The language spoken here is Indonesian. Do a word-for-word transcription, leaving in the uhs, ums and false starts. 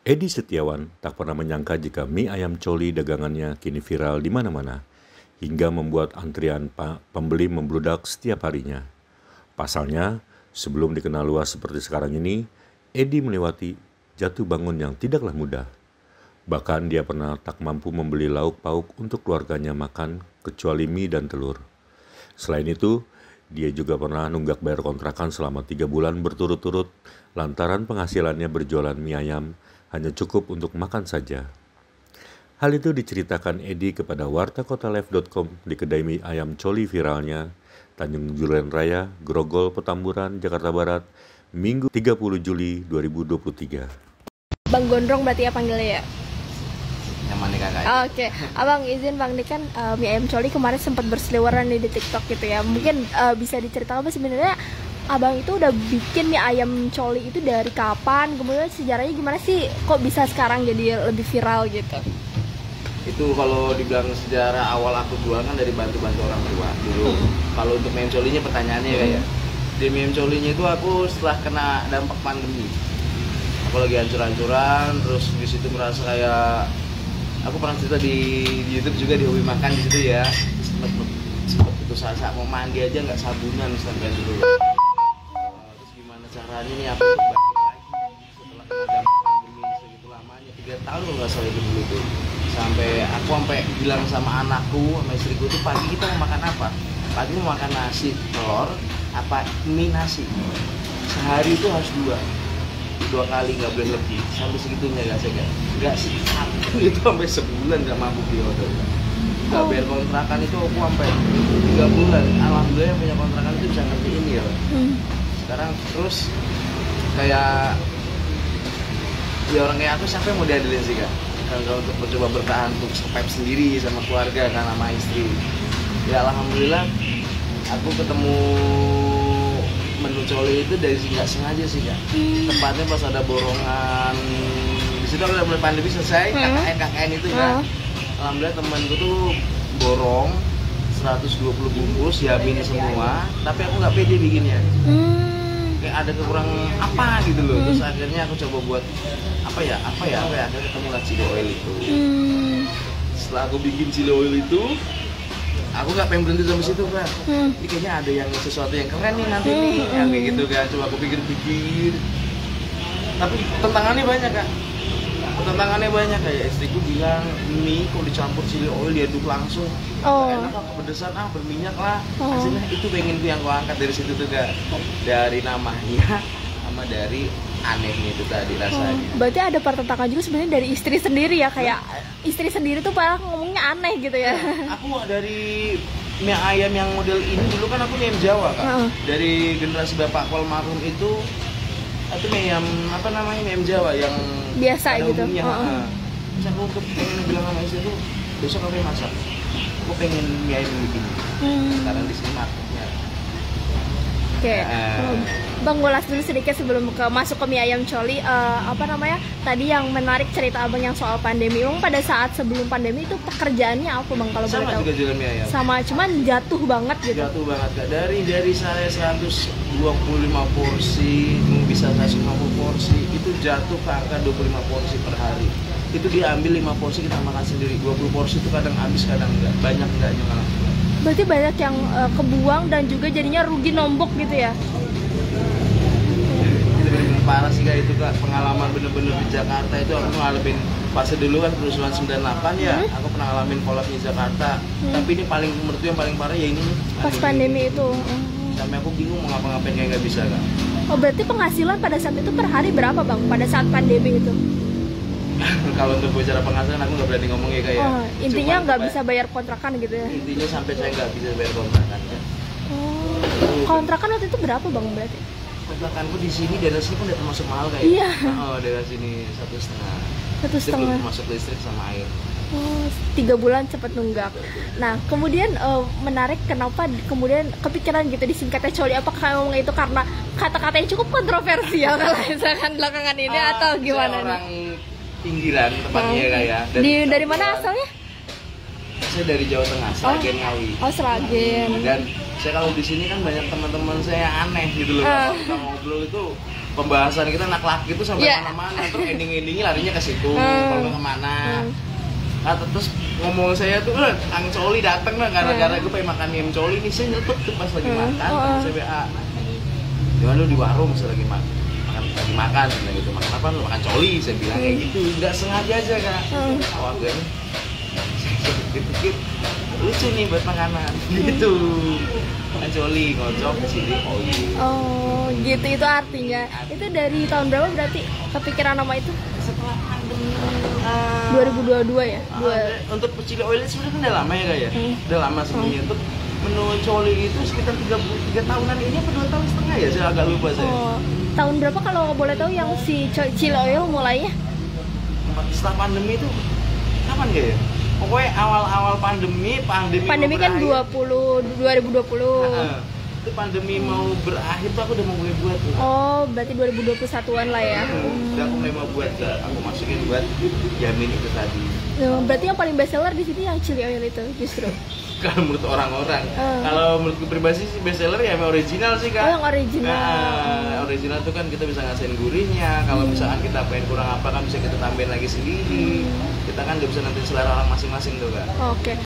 Edi Setiawan tak pernah menyangka jika mie ayam coli dagangannya kini viral di mana-mana, hingga membuat antrian pa- pembeli membludak setiap harinya. Pasalnya, sebelum dikenal luas seperti sekarang ini, Edi melewati jatuh bangun yang tidaklah mudah. Bahkan dia pernah tak mampu membeli lauk pauk untuk keluarganya makan kecuali mie dan telur. Selain itu, dia juga pernah nunggak bayar kontrakan selama tiga bulan berturut-turut lantaran penghasilannya berjualan mie ayam hanya cukup untuk makan saja. Hal itu diceritakan Edi kepada warta kota live dot com di kedai mie ayam coli viralnya Tanjung Duren Raya, Grogol, Petamburan, Jakarta Barat, Minggu tiga puluh Juli dua ribu dua puluh tiga. Bang Gondrong berarti ya panggilnya ya? Nyaman nih kakak. Oh, Oke, okay. Abang izin Bang, ini kan uh, mie ayam coli kemarin sempat berseliweran nih di TikTok gitu ya. Mungkin uh, bisa diceritakan apa sebenarnya Abang itu udah bikin mie ayam coli itu dari kapan? Kemudian sejarahnya gimana sih? Kok bisa sekarang jadi lebih viral gitu? Itu kalau dibilang sejarah awal aku jual kan dari bantu-bantu orang tua dulu. Hmm. Kalau untuk mie ayam colinya pertanyaannya hmm. kayak di mie ayam colinya itu aku setelah kena dampak pandemi. Aku lagi hancur-hancuran, terus di situ merasa kayak aku pernah cerita di, di YouTube juga di hobi makan di situ ya. Sempet sempet itu saat mau mandi aja nggak sabunan sampai dulu. Uh, terus gimana caranya nih aku untuk bangkit lagi setelah kena dampak pandemi segitu lamanya tiga tahun kalau nggak salah itu dulu tuh. Sampai aku sampai bilang sama anakku sama istriku tuh pagi kita mau makan apa? Pagi mau makan nasi telur apa mie nasi. Sehari itu harus dua dua kali nggak boleh lebih sampai segitunya nggak saya nggak sih aku itu sampai sebulan nggak mampu di order nggak bayar kontrakan itu aku sampai tiga bulan. Alhamdulillah yang punya kontrakan itu bisa ngerti ini ya hmm. Sekarang terus kayak ya orang kayak aku siapa yang mau diadilin sih kak kalau untuk mencoba bertahan untuk survive sendiri sama keluarga kan sama istri ya. Alhamdulillah aku ketemu menu coli itu dari nggak sengaja sih kak. Hmm. Tepatnya pas ada borongan di situ udah mulai pandemi selesai. hmm. K K N K K N itu kan. hmm. Alhamdulillah temanku tuh borong seratus dua puluh bungkus ya mini semua, tapi aku nggak pede bikinnya. hmm. Kayak ada kekurangan apa gitu loh. hmm. Terus akhirnya aku coba buat apa ya apa ya apa ya akhirnya ketemulah chili oil itu. hmm. Setelah aku bikin chili oil itu aku nggak pengen berhenti sampai situ kan. hmm. Ini kayaknya ada yang sesuatu yang keren nih nanti hmm. nih yang kayak gitu kan. Coba aku pikir-pikir tapi tantangannya banyak kak. Tantangannya banyak kayak istriku bilang mie kok dicampur chili oil diaduk langsung oh. Enak lah kepedesan ah berminyak lah. oh. Hasilnya itu pengen tuh yang aku angkat dari situ tuh kak. Dari namanya sama dari anehnya itu tadi rasanya. oh. Berarti ada pertentangan juga sebenarnya dari istri sendiri ya kayak nah. Istri sendiri tuh padahal ngomongnya aneh gitu ya. Nah, aku dari mie ayam yang model ini dulu kan aku mie ayam Jawa kak. uh. Dari generasi bapak almarhum itu itu mie ayam apa namanya mie ayam Jawa yang biasa gitu. Umumnya, uh. Terus aku pengen bilang sama istri tuh besok aku masak. Aku pengen mie ayam begini. hmm. Sekarang di sini marketnya. Oke, okay. uh. Bang ngulas dulu sedikit sebelum ke masuk ke mie ayam coli. Uh, apa namanya? Tadi yang menarik cerita abang yang soal pandemi. Bang pada saat sebelum pandemi itu pekerjaannya apa bang kalau boleh tahu? Sama juga jualan mie ayam. Sama, cuman jatuh banget gitu. Jatuh banget kak. Dari dari saya seratus dua puluh lima porsi, bisa seratus lima puluh porsi, itu jatuh ke angka dua puluh lima porsi per hari. Itu dia ambil lima porsi kita makan sendiri. dua puluh porsi itu kadang habis kadang enggak. Banyak enggaknya malah. Berarti banyak yang uh, kebuang dan juga jadinya rugi nombok gitu ya? Bener-bener parah sih kak itu kak. Pengalaman bener-bener di Jakarta itu aku ngalamin fase dulu kan kerusuhan sembilan puluh delapan ya. hmm. Aku pernah ngalamin kolap di Jakarta. hmm. Tapi ini paling menurutku yang paling parah ya ini pas pandemi itu. hmm. Sampai aku bingung mau ngapa-ngapain kayak nggak bisa kak. Oh berarti penghasilan pada saat itu per hari berapa bang pada saat pandemi itu? Kalau untuk bicara penghasilan aku nggak berani ngomong ya kayak. Oh, intinya nggak bisa bayar kontrakan gitu ya? Intinya sampai saya nggak bisa bayar kontrakan ya. Oh, kontrakan waktu itu berapa bang berarti? Kontrakanku di sini daerah sini pun udah termasuk mahal kayak. Iya. Oh daerah sini satu setengah. Satu setengah. Itu belum termasuk listrik sama air. Oh, tiga bulan cepet nunggak. Nah, kemudian uh, menarik kenapa kemudian kepikiran gitu disingkatnya coli? Apakah memang itu karena kata-kata yang cukup kontroversial kalau misalkan belakangan ini uh, atau gimana saya orang nih? Pinggiran tepatnya hmm. kayak. Di dari mana asalnya? Saya dari Jawa Tengah, Sragen oh. Ngawi. Oh, Sragen. Dan saya kalau di sini kan banyak teman-teman saya aneh gitu loh. Uh. Kalau kita ngobrol itu pembahasan kita anak laki itu sampai Yeah. mana-mana, terus ending-endingnya larinya ke situ, Hmm. kalau nggak kemana. Hmm. Nah, terus ngomong saya tuh, eh, Ang Coli dateng lah, gara-gara gue pengen makan mie Coli nih, saya nyeletuk tuh pas lagi Hmm. makan, Oh, oh. saya B A. Gimana lu di warung, saya lagi makan, makan lagi makan, saya gitu, makan apa lu? Makan Coli, saya bilang kayak gitu, nggak sengaja aja kak. Hmm. Awal gue nih, dikit-dikit, lucu nih buat makanan, gitu. Makan Coli, ngocok di sini, Coli. Oh, gitu itu artinya. Itu dari tahun berapa berarti kepikiran nama itu? Setelah pandemi, ah, dua ribu dua puluh dua ya? Ah, Dua. untuk chili oil sebenarnya kan udah lama ya kak ya, Hmm. udah lama sebenarnya. Untuk menu coli itu sekitar tiga, tiga tahunan ini apa dua tahun setengah ya, saya agak lupa saya. Oh, tahun berapa kalau boleh tahu yang si co- chili oil mulainya? Setelah pandemi itu kapan kak ya? Pokoknya awal-awal pandemi, pandemi Pandemi mau kan berakhir. dua puluh dua ribu dua puluh. Ah, itu pandemi mau berakhir tuh aku udah mau mulai buat tuh. Oh, berarti dua ribu dua puluh satuan lah ya. Hmm, udah aku mulai mau buat kak, aku masukin buat jamin itu tadi. Hmm, berarti yang paling best seller di sini yang chili oil itu justru. Kalau menurut orang-orang, Hmm. kalau menurutku pribadi sih best seller ya yang original sih kak. Oh, yang original. Nah, original tuh kan kita bisa ngasihin gurihnya. Kalau misalkan kita pengen kurang apa kan bisa kita tambahin lagi sendiri. Kita kan nggak bisa nanti selera orang masing-masing tuh kak. Oke.